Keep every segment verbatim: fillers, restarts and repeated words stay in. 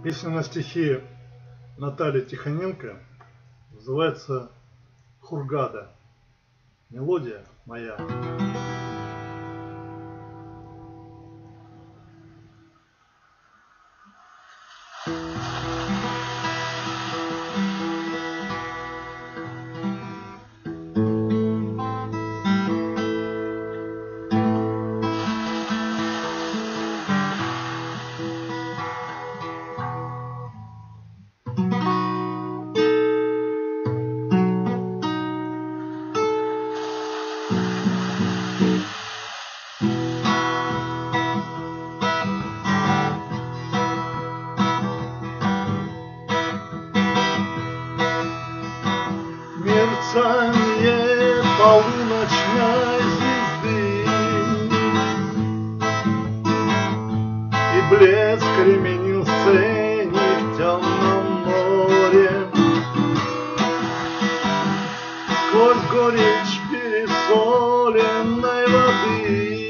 Песня на стихи Натальи Тихоненко называется «Хургада». Мелодия моя. Мерцание полуночной звезды и блеск ременил сцены в темном море. Сквозь горечь пересоленной воды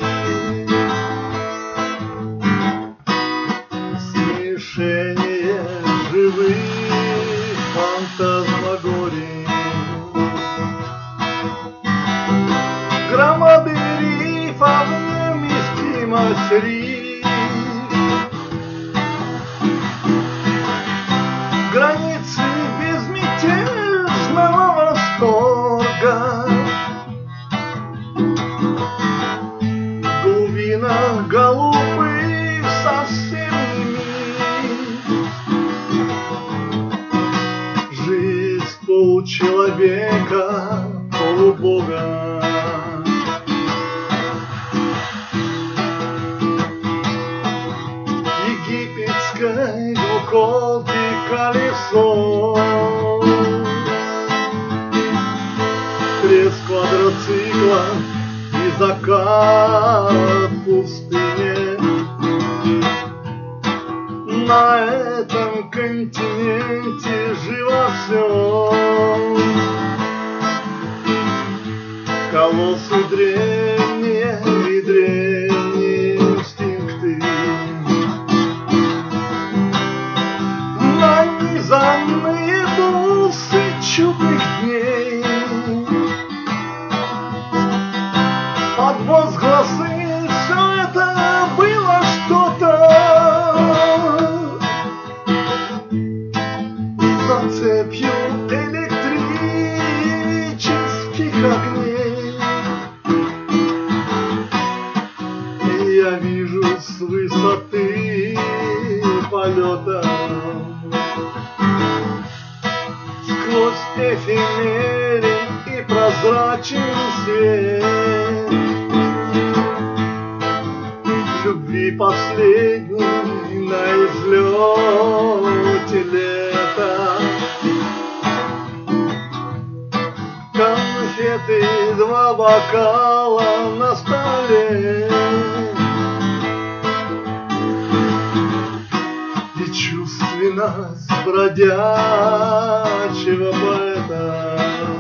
смешение живых фантазмагорий. Громады рифов, невместимость риф, границы безмятежного восторга, в глубинах голубых совсем не жизнь получеловека, полубога. Египетской двуколки колесо, треск квадроцикла и закат в пустыне. На этом континенте живо все, колоссы древние и древние инстинкты, нанизанные бусы чудных дней, под возгласы все это было что-то, за цепью электрических огней. Я вижу с высоты полета сквозь эфемерий и прозрачный свет любви последней на излете лета. Конфеты, два бокала на столе и чувственность бродячего поэта.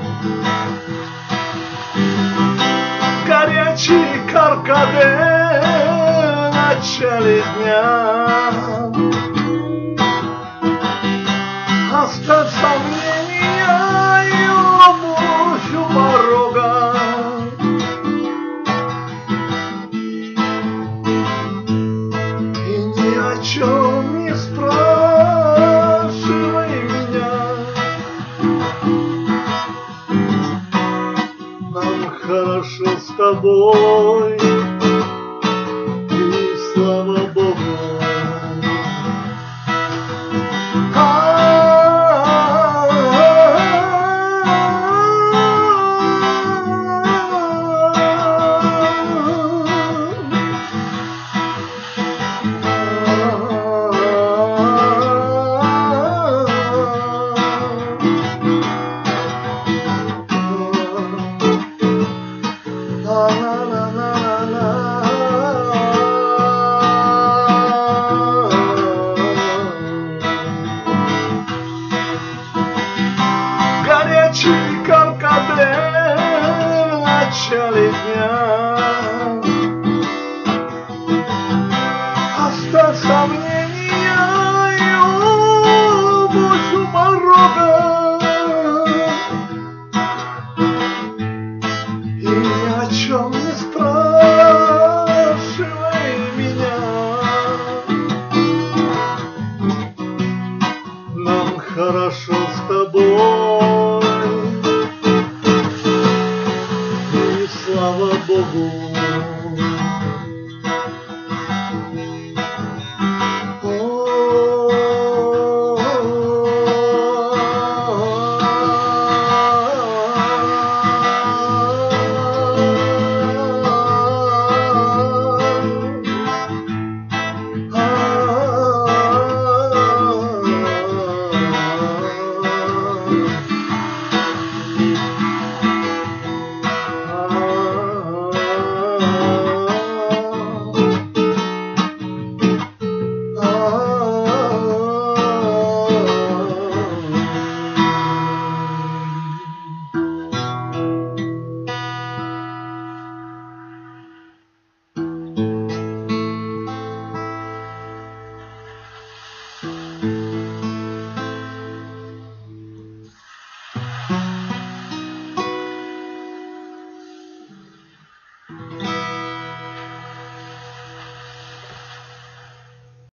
Горячий каркаде в начале дня, оставь сомнения и обувь у порога. И ни о чем не спрашивай меня, нам хорошо с тобой.